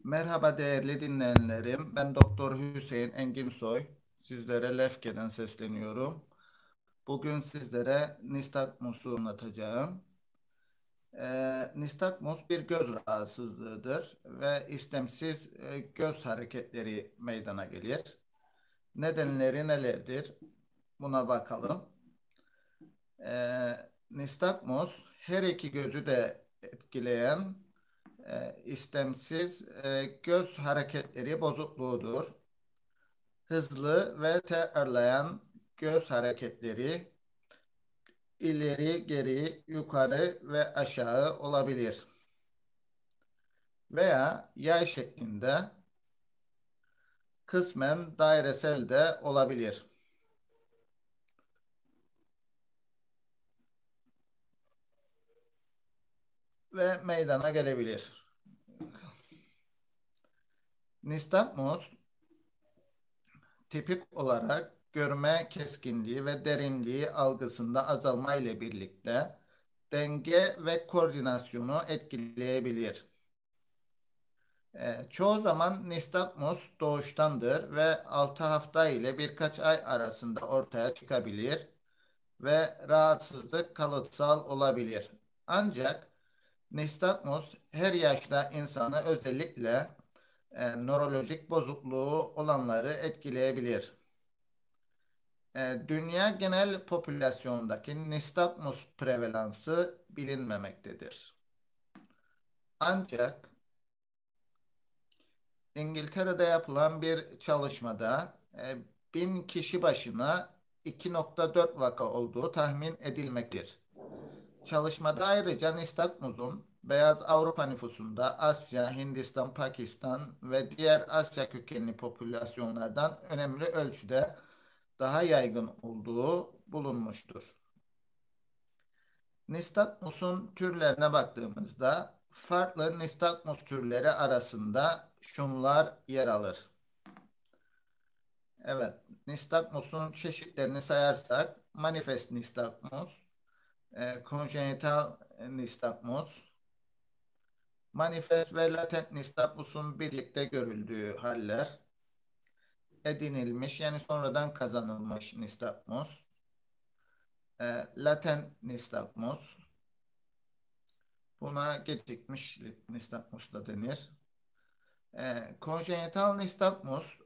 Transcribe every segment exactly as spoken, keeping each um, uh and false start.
Merhaba değerli dinleyenlerim. Ben Doktor Hüseyin Enginsoy. Sizlere Lefke'den sesleniyorum. Bugün sizlere nistagmusu anlatacağım. Ee, nistagmus bir göz rahatsızlığıdır ve istemsiz e, göz hareketleri meydana gelir. Nedenleri nelerdir? Buna bakalım. Ee, Nistagmus her iki gözü de etkileyen e, istemsiz e, göz hareketleri bozukluğudur. Hızlı ve tekrarlayan göz hareketleri ileri, geri, yukarı ve aşağı olabilir. Veya yay şeklinde kısmen dairesel de olabilir ve meydana gelebilir. Nistagmus tipik olarak görme keskinliği ve derinliği algısında azalma ile birlikte denge ve koordinasyonu etkileyebilir. E, çoğu zaman nistagmus doğuştandır ve altı hafta ile birkaç ay arasında ortaya çıkabilir ve rahatsızlık kalıtsal olabilir. Ancak nistagmus her yaşta insanı özellikle e, nörolojik bozukluğu olanları etkileyebilir. E, dünya genel popülasyondaki nistagmus prevalansı bilinmemektedir. Ancak İngiltere'de yapılan bir çalışmada e, bin kişi başına iki nokta dört vaka olduğu tahmin edilmektedir. Çalışmada ayrıca nistagmusun beyaz Avrupa nüfusunda Asya, Hindistan, Pakistan ve diğer Asya kökenli popülasyonlardan önemli ölçüde daha yaygın olduğu bulunmuştur. Nistagmus'un türlerine baktığımızda farklı nistagmus türleri arasında şunlar yer alır. Evet, nistagmus'un çeşitlerini sayarsak manifest nistagmus, e, konjenital nistagmus, manifest ve latent nistagmus'un birlikte görüldüğü haller, edinilmiş yani sonradan kazanılmış nistagmus, e, latent nistagmus, buna gecikmiş nistagmus da denir. E, konjenital nistagmus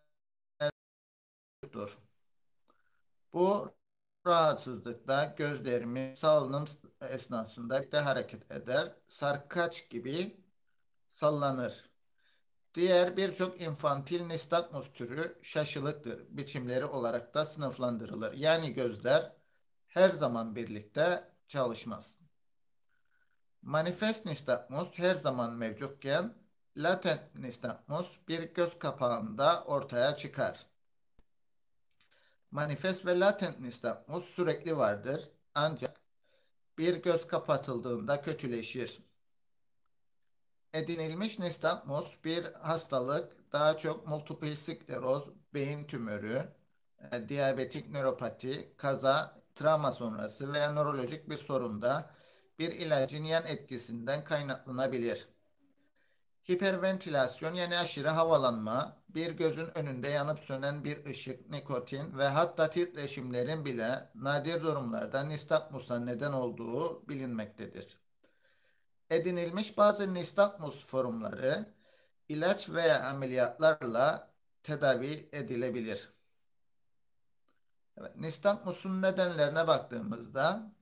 e, Bu rahatsızlıkta gözlerimiz salınım esnasında bir de hareket eder. Sarkaç gibi sallanır. Diğer birçok infantil nistagmus türü şaşılıktır. Biçimleri olarak da sınıflandırılır. Yani gözler her zaman birlikte çalışmaz. Manifest nistagmus her zaman mevcutken latent nistagmus bir göz kapağında ortaya çıkar. Manifest ve latent nistagmus sürekli vardır ancak bir göz kapatıldığında kötüleşir. Edinilmiş nistagmus bir hastalık, daha çok multiple skleroz, beyin tümörü, e, diyabetik nöropati, kaza, travma sonrası veya nörolojik bir sorunda bir ilacın yan etkisinden kaynaklanabilir. Hiperventilasyon yani aşırı havalanma, bir gözün önünde yanıp sönen bir ışık, nikotin ve hatta titreşimlerin bile nadir durumlarda nistagmusa neden olduğu bilinmektedir. Edinilmiş bazı nistagmus formları ilaç veya ameliyatlarla tedavi edilebilir. Evet, nistagmusun nedenlerine baktığımızda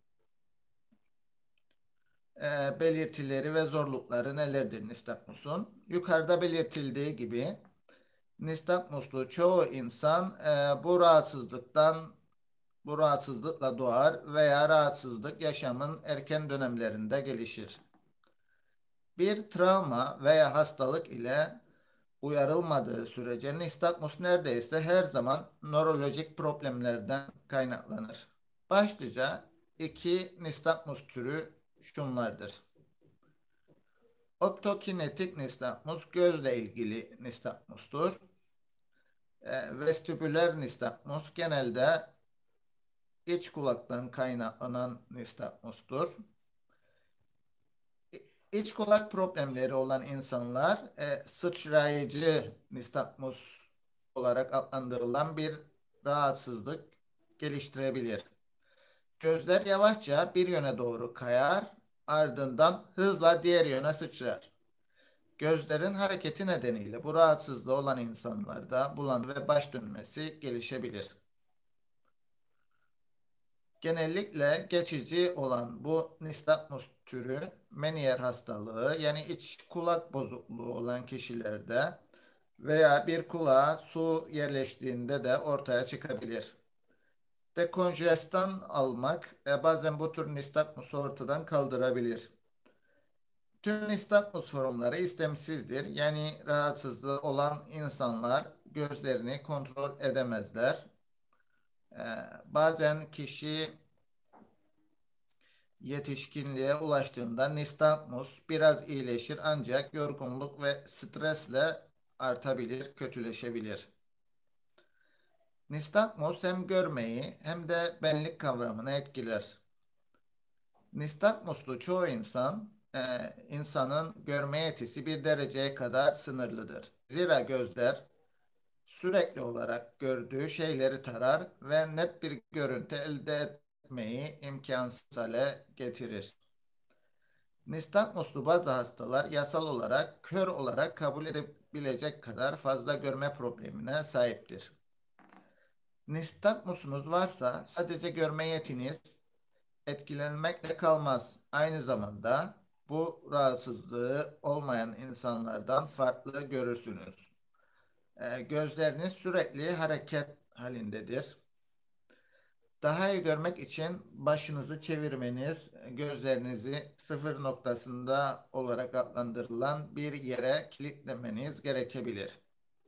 e, belirtileri ve zorlukları nelerdir nistagmusun? Yukarıda belirtildiği gibi nistagmuslu çoğu insan e, bu rahatsızlıktan bu rahatsızlıkla doğar veya rahatsızlık yaşamın erken dönemlerinde gelişir. Bir travma veya hastalık ile uyarılmadığı sürece nistagmus neredeyse her zaman nörolojik problemlerden kaynaklanır. Başlıca iki nistagmus türü şunlardır. Optokinetik nistagmus gözle ilgili nistagmustur. E, vestibüler nistagmus genelde iç kulaktan kaynaklanan nistagmustur. İç kulak problemleri olan insanlar e, sıçrayıcı nistagmus olarak adlandırılan bir rahatsızlık geliştirebilir. Gözler yavaşça bir yöne doğru kayar, ardından hızla diğer yöne sıçrar. Gözlerin hareketi nedeniyle bu rahatsızlığı olan insanlarda bulantı ve baş dönmesi gelişebilir. Genellikle geçici olan bu nistagmus türü Meniere hastalığı yani iç kulak bozukluğu olan kişilerde veya bir kulağa su yerleştiğinde de ortaya çıkabilir. Dekonjestan almak e, bazen bu tür nistagmusu ortadan kaldırabilir. Tüm nistagmus formları istemsizdir. Yani rahatsızlığı olan insanlar gözlerini kontrol edemezler. E, Bazen kişi yetişkinliğe ulaştığında nistagmus biraz iyileşir ancak yorgunluk ve stresle artabilir, kötüleşebilir. Nistagmus hem görmeyi hem de benlik kavramını etkiler. Nistagmuslu çoğu insan, e, insanın görme yetisi bir dereceye kadar sınırlıdır. Zira gözler sürekli olarak gördüğü şeyleri tarar ve net bir görüntü elde etmeyi imkansız hale getirir. Nistagmuslu bazı hastalar yasal olarak kör olarak kabul edebilecek kadar fazla görme problemine sahiptir. Nistagmusunuz varsa sadece görme yetiniz etkilenmekle kalmaz. Aynı zamanda bu rahatsızlığı olmayan insanlardan farklı görürsünüz. Ee, gözleriniz sürekli hareket halindedir. Daha iyi görmek için başınızı çevirmeniz, gözlerinizi sıfır noktasında olarak adlandırılan bir yere kilitlemeniz gerekebilir.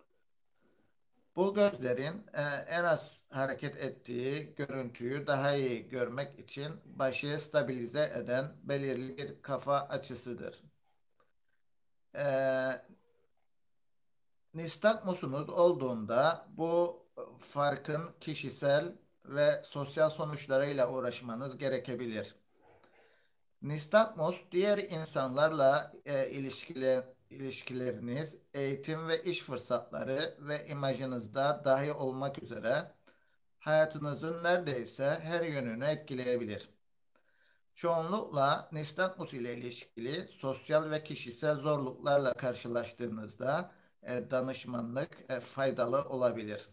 Bu gözlerin e, en az hareket ettiği görüntüyü daha iyi görmek için başı stabilize eden belirli bir kafa açısıdır. E, Nistagmusunuz olduğunda bu farkın kişisel ve sosyal sonuçlarıyla uğraşmanız gerekebilir. Nistagmus diğer insanlarla e, ilişkile, ilişkileriniz, eğitim ve iş fırsatları ve imajınızda dahi olmak üzere hayatınızın neredeyse her yönünü etkileyebilir. Çoğunlukla nistagmus ile ilişkili sosyal ve kişisel zorluklarla karşılaştığınızda e, danışmanlık e, faydalı olabilir.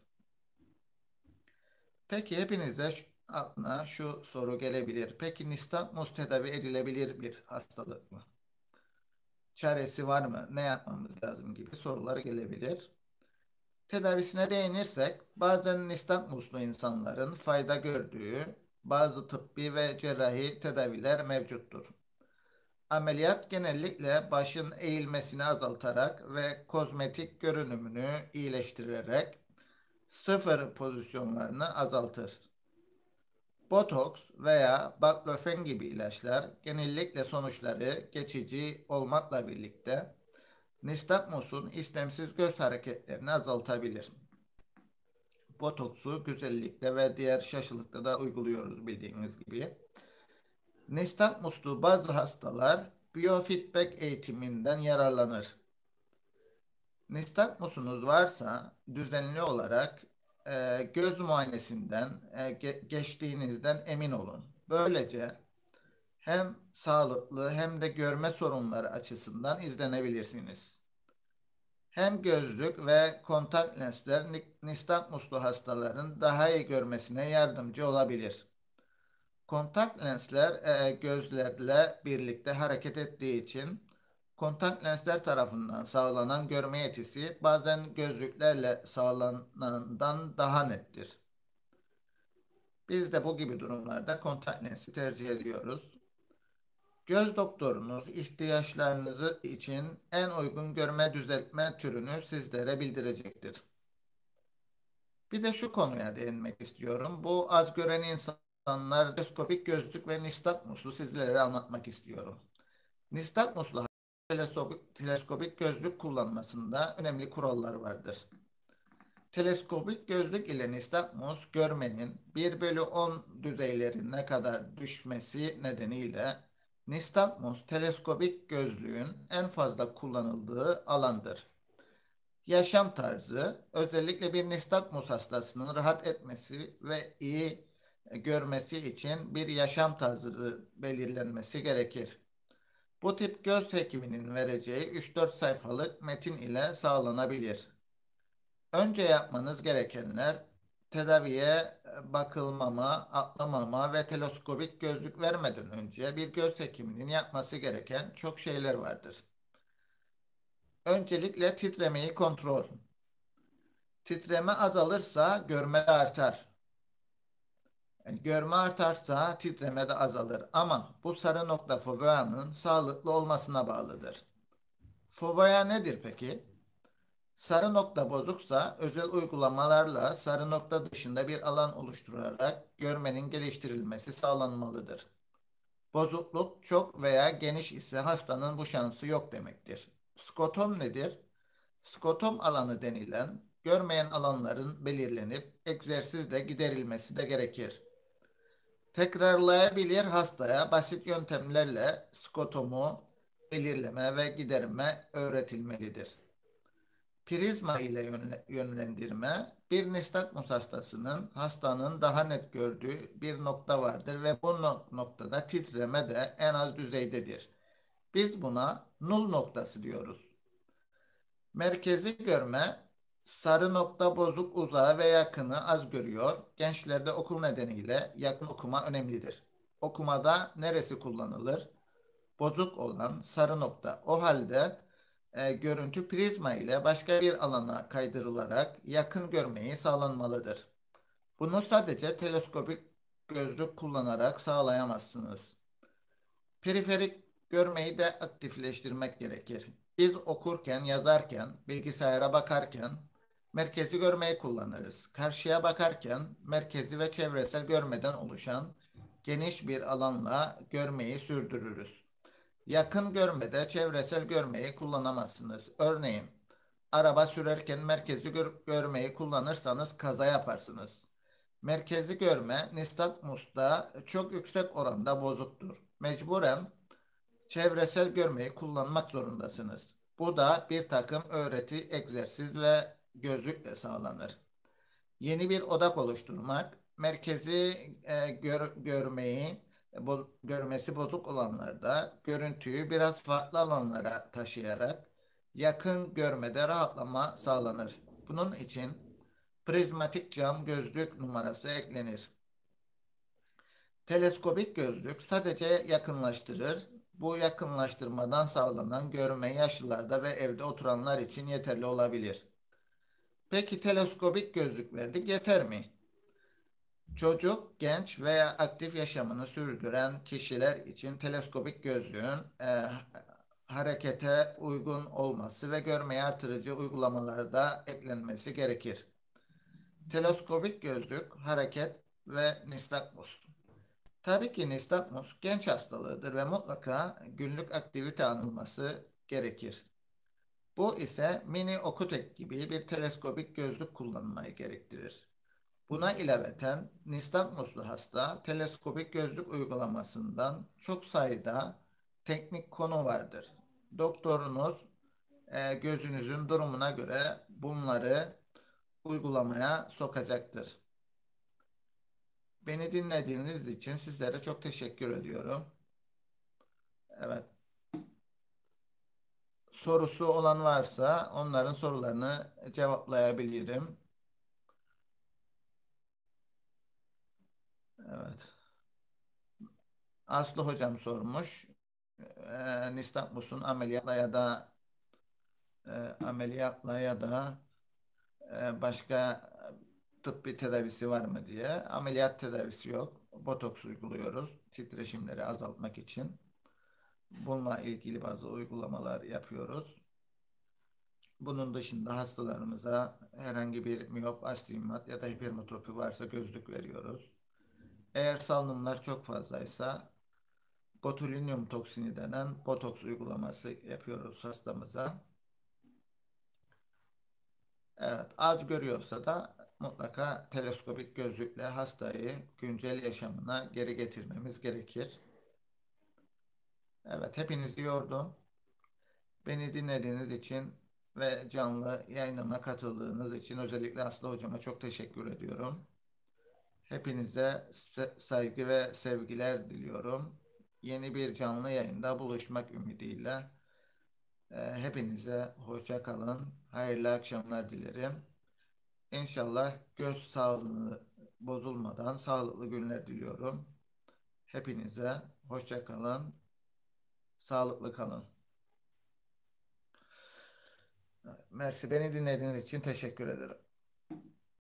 Peki hepinize şu, aklına şu soru gelebilir. Peki nistagmus tedavi edilebilir bir hastalık mı? Çaresi var mı? Ne yapmamız lazım gibi sorular gelebilir. Tedavisine değinirsek, bazen nistagmuslu insanların fayda gördüğü bazı tıbbi ve cerrahi tedaviler mevcuttur. Ameliyat genellikle başın eğilmesini azaltarak ve kozmetik görünümünü iyileştirerek sıfır pozisyonlarını azaltır. Botoks veya baklofen gibi ilaçlar genellikle sonuçları geçici olmakla birlikte nistagmusun istemsiz göz hareketlerini azaltabilir. Botoksu güzellikte ve diğer şaşılıkta da uyguluyoruz bildiğiniz gibi. Nistagmuslu bazı hastalar biyofeedback eğitiminden yararlanır. Nistagmusunuz varsa düzenli olarak e, göz muayenesinden e, ge- geçtiğinizden emin olun. Böylece hem sağlıklı hem de görme sorunları açısından izlenebilirsiniz. Hem gözlük ve kontak lensler ni- nistagmuslu hastaların daha iyi görmesine yardımcı olabilir. Kontak lensler e, gözlerle birlikte hareket ettiği için kontak lensler tarafından sağlanan görme yetisi bazen gözlüklerle sağlanandan daha nettir. Biz de bu gibi durumlarda kontak lensi tercih ediyoruz. Göz doktorunuz ihtiyaçlarınızı için en uygun görme düzeltme türünü sizlere bildirecektir. Bir de şu konuya değinmek istiyorum. Bu az gören insanlar teleskopik gözlük ve nistagmusu sizlere anlatmak istiyorum. Nistagmuslu teleskopik, teleskopik gözlük kullanmasında önemli kurallar vardır. Teleskopik gözlük ile nistagmus görmenin bir bölü on düzeylerine kadar düşmesi nedeniyle Nistagmus teleskobik gözlüğün en fazla kullanıldığı alandır. Yaşam tarzı, özellikle bir nistagmus hastasının rahat etmesi ve iyi görmesi için bir yaşam tarzı belirlenmesi gerekir. Bu tip göz hekiminin vereceği üç dört sayfalık metin ile sağlanabilir. Önce yapmanız gerekenler tedaviye bakılmama, atlamama ve teleskobik gözlük vermeden önce bir göz hekiminin yapması gereken çok şeyler vardır. Öncelikle titremeyi kontrol. Titreme azalırsa görme de artar. Yani görme artarsa titreme de azalır. Ama bu sarı nokta foveanın sağlıklı olmasına bağlıdır. Fovea nedir peki? Sarı nokta bozuksa özel uygulamalarla sarı nokta dışında bir alan oluşturarak görmenin geliştirilmesi sağlanmalıdır. Bozukluk çok veya geniş ise hastanın bu şansı yok demektir. Skotom nedir? Skotom alanı denilen görmeyen alanların belirlenip egzersizle giderilmesi de gerekir. Tekrarlayabilir hastaya basit yöntemlerle skotomu belirleme ve giderme öğretilmelidir. Prizma ile yönle- yönlendirme, bir nistagmus hastasının hastanın daha net gördüğü bir nokta vardır ve bu no- noktada titreme de en az düzeydedir. Biz buna nul noktası diyoruz. Merkezi görme, sarı nokta bozuk uzağı ve yakını az görüyor. Gençlerde okul nedeniyle yakın okuma önemlidir. Okumada neresi kullanılır? Bozuk olan sarı nokta. O halde e, görüntü prizma ile başka bir alana kaydırılarak yakın görmeyi sağlanmalıdır. Bunu sadece teleskopik gözlük kullanarak sağlayamazsınız. Periferik görmeyi de aktifleştirmek gerekir. Biz okurken, yazarken, bilgisayara bakarken merkezi görmeyi kullanırız. Karşıya bakarken merkezi ve çevresel görmeden oluşan geniş bir alanla görmeyi sürdürürüz. Yakın görmede çevresel görmeyi kullanamazsınız. Örneğin araba sürerken merkezi gör- görmeyi kullanırsanız kaza yaparsınız. Merkezi görme nistagmusta çok yüksek oranda bozuktur. Mecburen çevresel görmeyi kullanmak zorundasınız. Bu da bir takım öğreti, egzersiz ve gözlükle sağlanır. Yeni bir odak oluşturmak, merkezi e, gör- görmeyi bo- görmesi bozuk olanlarda görüntüyü biraz farklı alanlara taşıyarak yakın görmede rahatlama sağlanır. Bunun için prizmatik cam gözlük numarası eklenir. Teleskobik gözlük sadece yakınlaştırır. Bu yakınlaştırmadan sağlanan görme yaşlılarda ve evde oturanlar için yeterli olabilir. Peki teleskobik gözlük verdik yeter mi? Çocuk, genç veya aktif yaşamını sürdüren kişiler için teleskobik gözlüğün e, harekete uygun olması ve görmeyi artırıcı uygulamalarda eklenmesi gerekir. Teleskobik gözlük, hareket ve nistagmus. Tabii ki nistagmus genç hastalığıdır ve mutlaka günlük aktivite anılması gerekir. Bu ise mini okutek gibi bir teleskobik gözlük kullanmayı gerektirir. Buna ilaveten nistagmuslu hasta teleskobik gözlük uygulamasından çok sayıda teknik konu vardır. Doktorunuz e, gözünüzün durumuna göre bunları uygulamaya sokacaktır. Beni dinlediğiniz için sizlere çok teşekkür ediyorum. Evet, sorusu olan varsa onların sorularını cevaplayabilirim. Evet. Aslı hocam sormuş. E, nistagmusun ameliyatla ya da e, ameliyatla ya da e, başka tıbbi tedavisi var mı diye. Ameliyat tedavisi yok. Botoks uyguluyoruz titreşimleri azaltmak için. Bununla ilgili bazı uygulamalar yapıyoruz. Bunun dışında hastalarımıza herhangi bir miyop, astigmat ya da hipermetropi varsa gözlük veriyoruz. Eğer salınımlar çok fazlaysa botulinum toksini denen botoks uygulaması yapıyoruz hastamıza. Evet, az görüyorsa da mutlaka teleskopik gözlükle hastayı güncel yaşamına geri getirmemiz gerekir. Evet, hepinizi yordum. Beni dinlediğiniz için ve canlı yayınıma katıldığınız için özellikle Aslı hocama çok teşekkür ediyorum. Hepinize se- saygı ve sevgiler diliyorum. Yeni bir canlı yayında buluşmak ümidiyle. Ee, hepinize hoşça kalın. Hayırlı akşamlar dilerim. İnşallah göz sağlığı bozulmadan sağlıklı günler diliyorum. Hepinize hoşça kalın. Sağlıklı kalın. Mersi, beni dinlediğiniz için teşekkür ederim.